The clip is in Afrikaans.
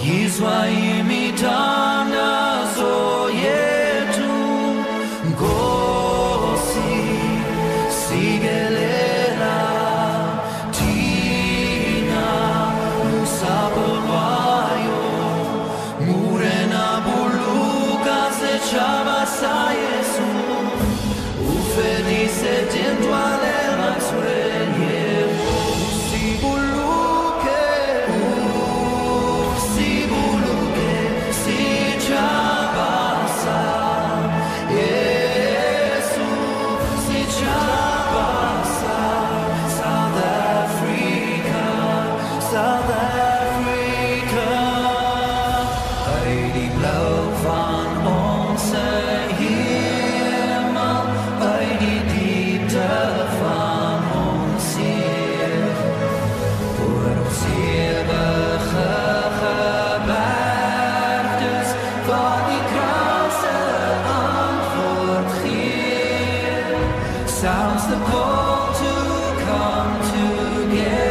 yizwa imithandazo yethu Nkosi Sikelel thina usapho lwayo murena buluka setshaba sa Yesu ufedise tintwale ratswenye usibuluke sitshaba sa Yesu sitshaba sa South Africa uit die blauw van onze hemel, uit die diepte van ons ziel, voor ons eeuwige gebergtes, wat die krause antwoord geeft, sounds the call to come together.